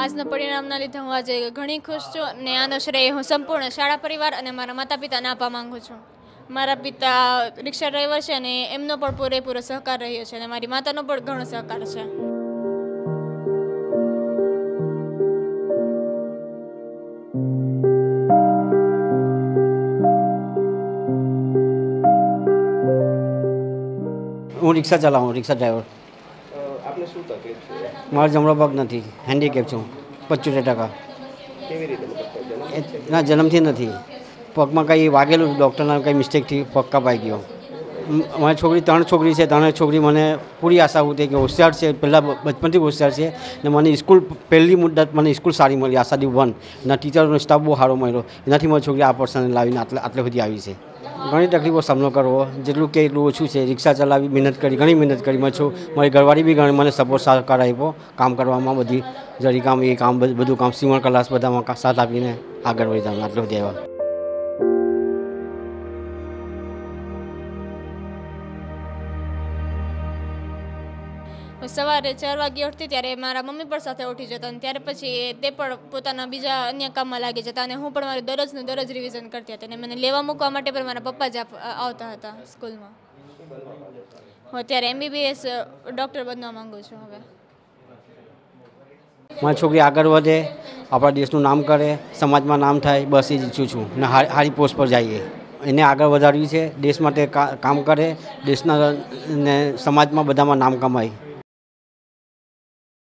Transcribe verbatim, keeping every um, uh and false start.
આજના પરિણામના લીધે હું આજે ઘણી ખુશ છું અને આનો શ્રેય હું સંપૂર્ણ શાળા પરિવાર અને મારા માતા પિતાને આપવા માંગુ છું. મારા પિતા રિક્ષા ડ્રાઈવર છે અને એમનો પણ પૂરેપૂરો સહકાર રહ્યો છે અને મારી માતાનો પણ ઘણો સહકાર છે. હું રિક્ષા ચલાવું, રિક્ષા ડ્રાઈવર. આપને શું તકલીફ છે? મારો જમણો પગ નથી, હેન્ડીકેપ છું પંચોતેર ટકા. કેવી રીતે મતલબ જન્મ ના, જન્મથી નથી. પગમાં કંઈ વાગેલું, ડૉક્ટરના કંઈ મિસ્ટેકથી પગ કપાઈ ગયો. મારી છોકરી ત્રણ છોકરી છે, ત્રણેય છોકરી મને પૂરી આશા હતી કે હોશિયાર છે, પહેલાં બચપનથી હોશિયાર છે ને મને સ્કૂલ પહેલી મુદ્દત મને સ્કૂલ સારી મળી, આશાદી વન અને ટીચરનો સ્ટાફ બહુ સારો મળ્યો. એનાથી મારી છોકરી આ પર્સન લાવીને આટલે આટલે સુધી આવી છે. ઘણી તકલીફો સામનો કરવો, જેટલું કે એટલું ઓછું છે. રિક્ષા ચલાવી, મહેનત કરી, ઘણી મહેનત કરી. મેં છું મારી ઘરવાળી બી ઘણી મને સપોર્ટ સહકાર આપ્યો કામ કરવામાં, બધી જરી કામ એ કામ બધું કામ સીવણ ક્લાસ બધામાં સાથ આપીને આગળ વધ્યા આટલે સુધી આવ્યા. સવારે ચાર વાગે ઉઠતી ત્યારે મારા મમ્મી પણ સાથે ઉઠી જતા અને ત્યારે પછી તે પણ પોતાના બીજા અન્ય કામમાં લાગી જતા અને હું પણ મારી દરરોજનું દરરોજ રિવિઝન કરતી હતી અને મને લેવા મૂકવા માટે પણ મારા પપ્પા જ આવતા હતા સ્કૂલમાં. હું અત્યારે એમબીબીએસ ડૉક્ટર બનવા માગું છું. હવે મારી છોકરી આગળ વધે, આપણા દેશનું નામ કરે, સમાજમાં નામ થાય, બસ એ જ ઈચ્છું છું ને સારી પોસ્ટ પર જઈએ. એને આગળ વધારવી છે, દેશ માટે કામ કરે, દેશના ને સમાજમાં બધામાં નામ કમાય.